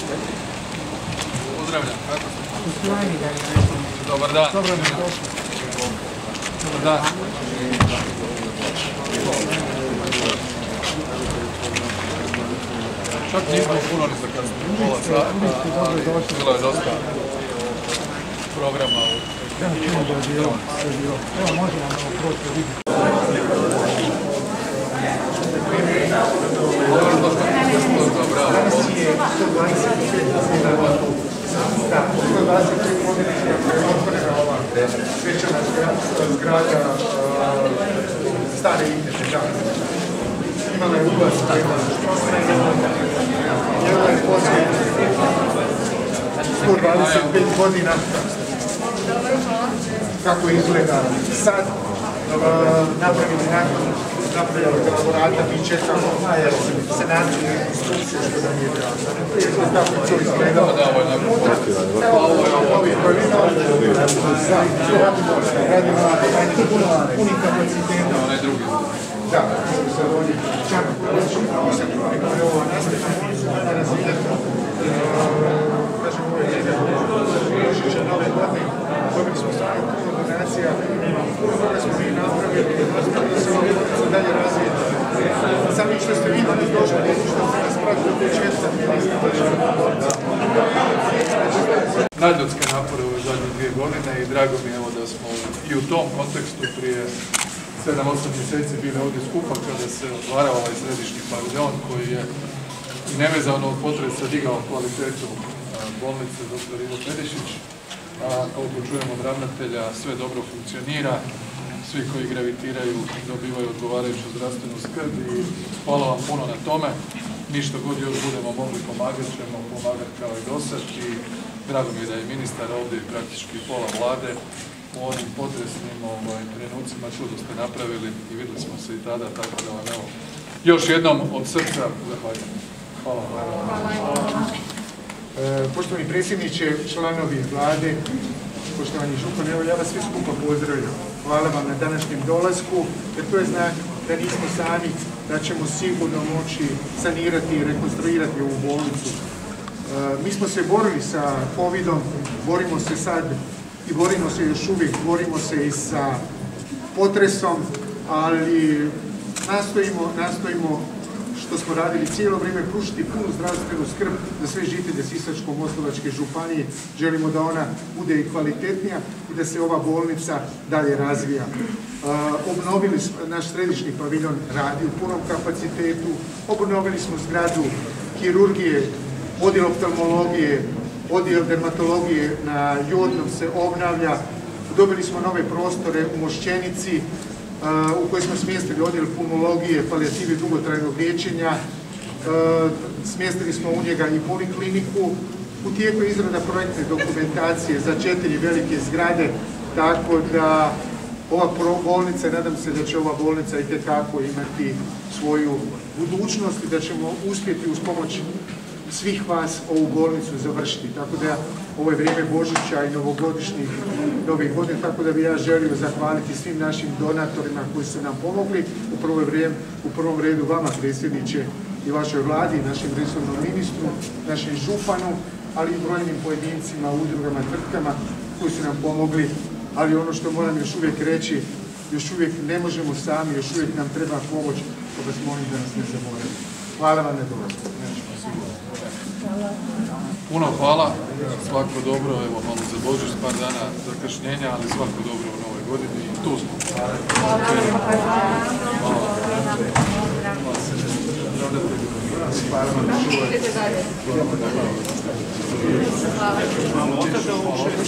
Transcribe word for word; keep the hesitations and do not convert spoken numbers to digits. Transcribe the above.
Pozdravljam, kako ste? Dobar dan. Dobar dan. Čak nismo puno ni zakasnili, pola sata, ali bilo je dosta programa u... Evo, možemo malo proći vidjeti. Danas je sto dvadeset pet godina, da, sto dvadeset pet godina je otvorena ova svečana zgrada stare Intete, da. Imala je ulaz prema njega je poslije sto dvadeset pet godina kako izgleda sad. Napravili nakon napravili elaborata, mi čekamo sanaciju i rekonstrukciju što nam je drago. Tako je to izgledalo. Ovi prvino, radimo na punim kapacitetom. Da, sad ovdje čak ovo nastavljamo razvijati. Kažem, ovo je jedan Pedišića nove godine. Dobili smo stvarno puno donacija, puno toga smo mi napravili, da se ova bolnica dalje razvije. Sami što ste vi danas došli, što ste nas pratili od početka, nadljudske napore u zadnje dvije godine i drago mi je evo da smo i u tom kontekstu prije sedam osam mjeseci bili ovdje skupa kada se otvarao ovaj središnji paviljon koji je i nevezano od potresa digao kvalitetu bolnice doktor Ivo Pedišić. A koliko čujemo od ravnatelja, sve dobro funkcionira, svi koji gravitiraju dobivaju odgovarajuću zdravstvenu skrb i hvala vam puno na tome. Mi što god još budemo mogli pomagat ćemo pomagati kao i dosad i drago mi je da je ministar ovdje i praktički pola vlade u onim potresnim ovaj, trenucima čudo ste napravili i vidjeli smo se i tada, tako da vam evo još jednom od srca zahvaljujem. Hvala vam. Poštovani predsjedniče, članovi vlade, poštovani župani, evo ja vas svi skupa pozdravljam. Hvala vam na današnjem dolasku, jer to je znak da nismo sami, da ćemo sigurno moći sanirati i rekonstruirati ovu bolnicu. Mi smo se borili sa covidom, borimo se sad i borimo se još uvijek, borimo se i sa potresom, ali nastojimo, nastojimo što smo radili cijelo vrijeme, pružiti punu zdravstvenu skrb za sve žitelje Sisačko-moslavačke županije. Želimo da ona bude i kvalitetnija i da se ova bolnica dalje razvija. Uh, obnovili smo, naš središnji paviljon radi u punom kapacitetu, obnovili smo zgradu kirurgije, odjel oftalmologije, odjel dermatologije na Jodnom se obnavlja, dobili smo nove prostore u Mošćenici, u kojoj smo smjestili odjel pulmologije, palijative dugotrajnog liječenja, smjestili smo u njega i polikliniku. U tijeku je izrada projektne dokumentacije za četiri velike zgrade, tako da ova bolnica, nadam se da će ova bolnica itekako imati svoju budućnost i da ćemo uspjeti uz pomoć svih vas ovu bolnicu završiti. Tako da ovo je vrijeme Božića i novogodišnjih novih godina, tako da bi ja želio zahvaliti svim našim donatorima koji su nam pomogli, u prvo vrijeme, u prvom redu vama predsjedniče i vašoj vladi, našem resornom ministru, našem županu, ali i brojnim pojedincima, udrugama, tvrtkama koji su nam pomogli, ali ono što moram još uvijek reći, još uvijek ne možemo sami, još uvijek nam treba pomoć, pa vas molim da nas ne zaboravite. Hvala vam na dolasku. Puno hvala, svako dobro, evo malo za Božić, par dana zakašnjenja, ali svako dobro u novoj godini i tu smo. Hvala. Hvala.